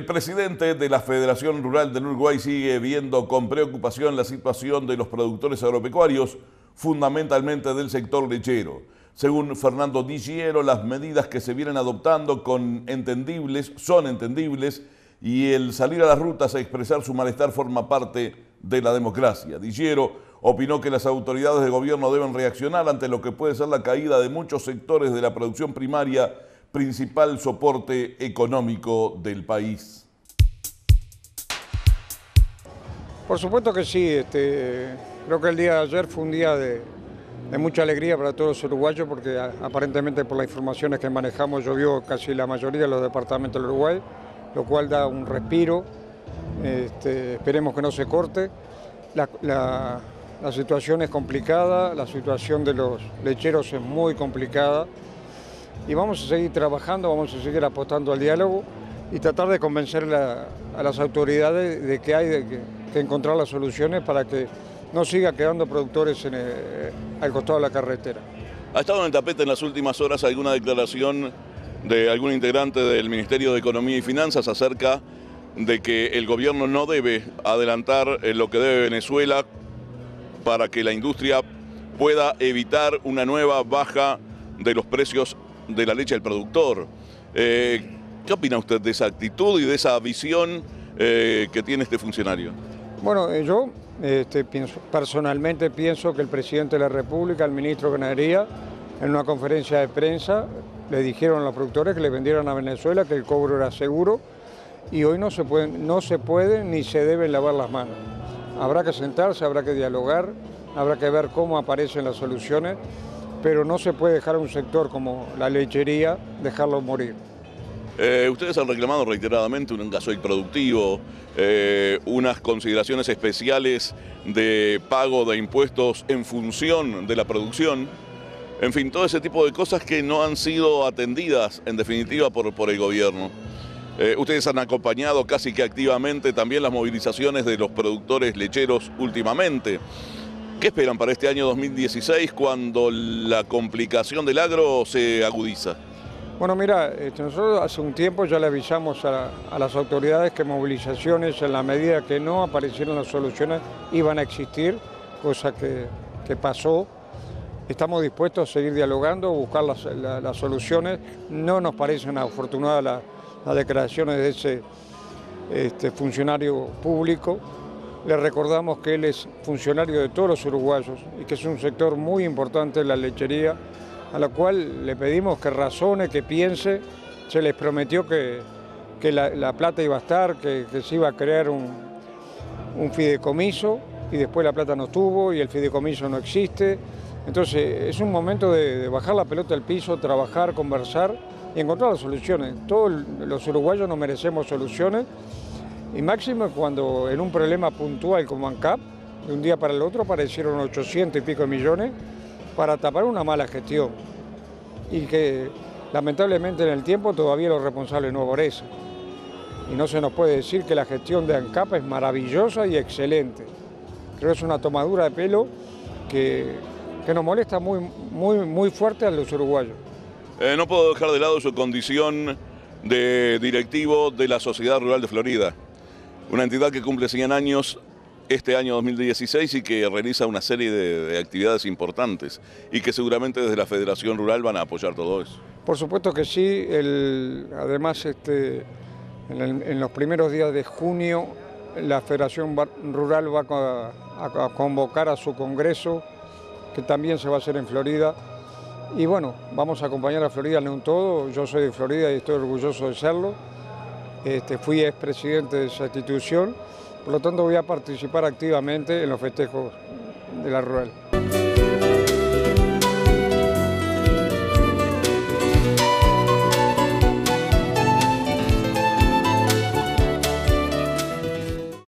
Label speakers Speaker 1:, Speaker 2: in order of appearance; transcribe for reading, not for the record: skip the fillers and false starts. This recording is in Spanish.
Speaker 1: El presidente de la Federación Rural del Uruguay sigue viendo con preocupación la situación de los productores agropecuarios, fundamentalmente del sector lechero. Según Fernando Di Giero, las medidas que se vienen adoptando son entendibles y el salir a las rutas a expresar su malestar forma parte de la democracia. Di Giero opinó que las autoridades de gobierno deben reaccionar ante lo que puede ser la caída de muchos sectores de la producción primaria, principal soporte económico del país.
Speaker 2: Por supuesto que sí, creo que el día de ayer fue un día de mucha alegría para todos los uruguayos porque aparentemente por las informaciones que manejamos llovió casi la mayoría de los departamentos del Uruguay, lo cual da un respiro, esperemos que no se corte. La situación es complicada, la situación de los lecheros es muy complicada. Y vamos a seguir trabajando, vamos a seguir apostando al diálogo y tratar de convencer a las autoridades de que hay que encontrar las soluciones para que no siga quedando productores al costado de la carretera.
Speaker 1: ¿Ha estado en el tapete en las últimas horas alguna declaración de algún integrante del Ministerio de Economía y Finanzas acerca de que el gobierno no debe adelantar lo que debe Venezuela para que la industria pueda evitar una nueva baja de los precios de la leche del productor? ¿Qué opina usted de esa actitud y de esa visión que tiene este funcionario?
Speaker 2: Bueno, yo personalmente pienso que el presidente de la República, el ministro de Ganadería, en una conferencia de prensa le dijeron a los productores que le vendieran a Venezuela, que el cobro era seguro y hoy no se puede ni se deben lavar las manos. Habrá que sentarse, habrá que dialogar, habrá que ver cómo aparecen las soluciones, pero no se puede dejar a un sector como la lechería, dejarlo morir.
Speaker 1: Ustedes han reclamado reiteradamente un gasoil productivo, unas consideraciones especiales de pago de impuestos en función de la producción, en fin, todo ese tipo de cosas que no han sido atendidas en definitiva por el gobierno. Ustedes han acompañado casi que activamente también las movilizaciones de los productores lecheros últimamente. ¿Qué esperan para este año 2016 cuando la complicación del agro se agudiza?
Speaker 2: Bueno, mira, nosotros hace un tiempo ya le avisamos a las autoridades que movilizaciones, en la medida que no aparecieron las soluciones, iban a existir, cosa que pasó. Estamos dispuestos a seguir dialogando, buscar las soluciones. No nos parecen afortunadas las declaraciones de ese funcionario público. Le recordamos que él es funcionario de todos los uruguayos y que es un sector muy importante de la lechería, a la cual le pedimos que razone, que piense. Se les prometió que la plata iba a estar, que se iba a crear un fideicomiso y después la plata no estuvo y el fideicomiso no existe. Entonces es un momento de bajar la pelota al piso, trabajar, conversar y encontrar las soluciones. Todos los uruguayos nos merecemos soluciones. Y máximo cuando en un problema puntual como ANCAP, de un día para el otro aparecieron 800 y pico millones para tapar una mala gestión. Y que lamentablemente en el tiempo todavía los responsables no aparecen. Y no se nos puede decir que la gestión de ANCAP es maravillosa y excelente. Creo que es una tomadura de pelo que nos molesta muy fuerte a los uruguayos.
Speaker 1: No puedo dejar de lado su condición de directivo de la Sociedad Rural de Florida. Una entidad que cumple 100 años este año 2016 y que realiza una serie de actividades importantes y que seguramente desde la Federación Rural van a apoyar todo eso.
Speaker 2: Por supuesto que sí, además en los primeros días de junio la Federación Rural va a convocar a su congreso, que también se va a hacer en Florida. Y bueno, vamos a acompañar a Florida en un todo. Yo soy de Florida y estoy orgulloso de serlo. Fui expresidente de esa institución, por lo tanto voy a participar activamente en los festejos de la Rural.